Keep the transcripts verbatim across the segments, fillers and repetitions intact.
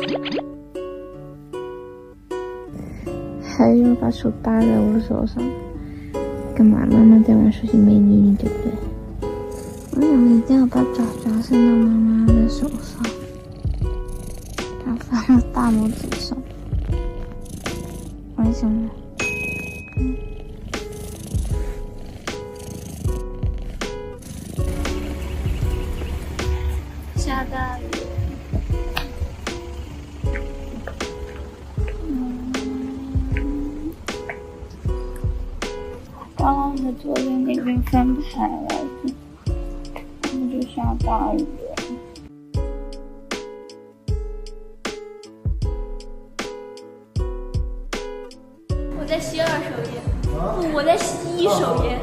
还有把手搭在我手上，干嘛？妈妈在玩手机没理你，对不对？我想一定要把爪爪伸到妈妈的手上，她翻了大拇指手，为什么？嗯。下大雨。 刚刚和昨天那边翻牌了，然后就下大雨了。 我在洗二手烟，啊、我在洗一手烟。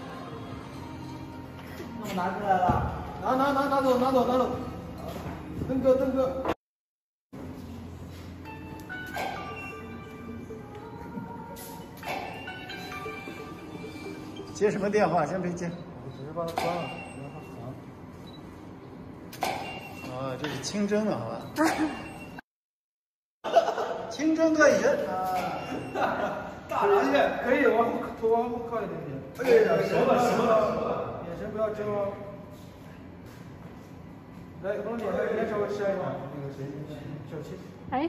拿出来了，拿拿拿拿走拿走拿走，登哥登哥。 接什么电话？先别接，我直接把它关了，让它响。啊，这是清蒸的，好吧？清蒸可以啊。大螃蟹可以往后头往后靠一点点。哎呀，熟了熟了，眼神不要睁哦。来，帮脸上脸稍微扇一下，那个谁，小七。 哎。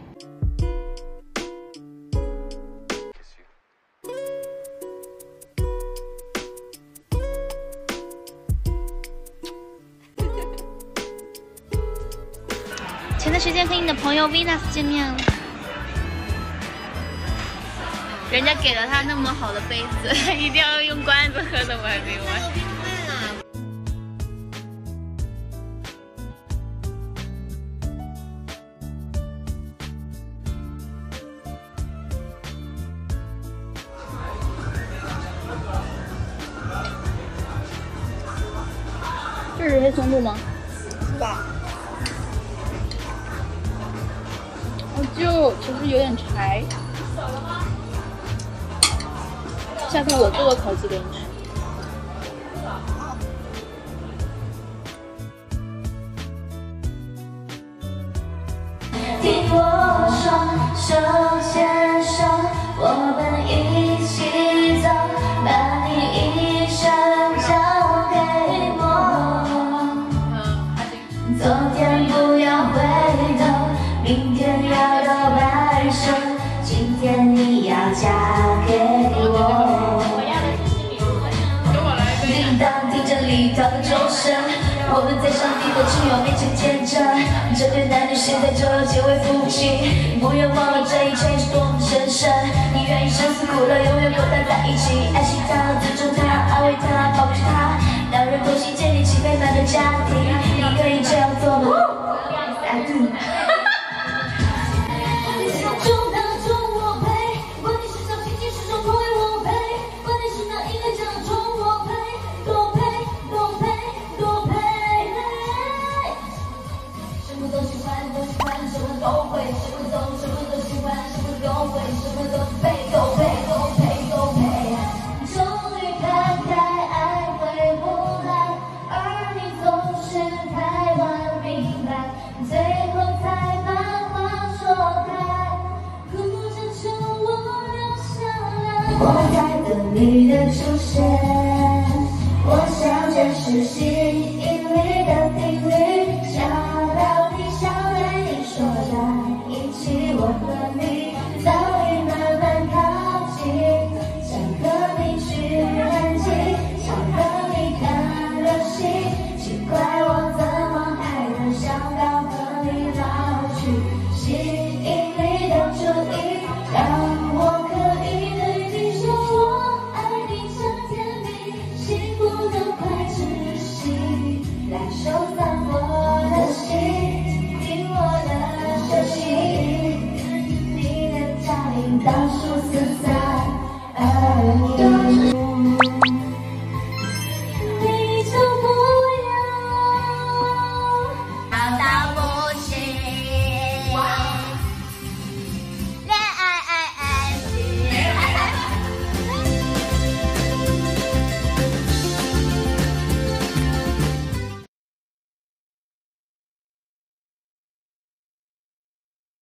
前段时间和你的朋友 Venus 见面了，人家给了他那么好的杯子，一定要用罐子喝的，我还没完。 这是黑松露吗？ 是吧？ 就其实有点柴，下次我做个烤鸡给你吃。 听我说，手牵手，我们一起走，把你一生交给我。昨天不要回头，明天要。 今天你要嫁给我，叮当听着礼堂的钟声，我们在上帝的亲友面前见证，这对男女现在就要结为夫妻，不愿忘了这一切是多么神圣。你愿意生死苦乐永远跟他在一起，爱惜他，尊重他，安慰他，保护他，两人同心建立起美满的家庭。你可以这样做吗 ？I do。 我在等你的出现，我想这是吸引力的定律，想到你想对你说在一起，我和你早已慢慢靠近，想和你去安静，想和你看流星，奇怪我怎么还能想到和你老去，吸引力的注意让我可以。 感受在我的心，听我的手心，你的家庭倒数四三二一。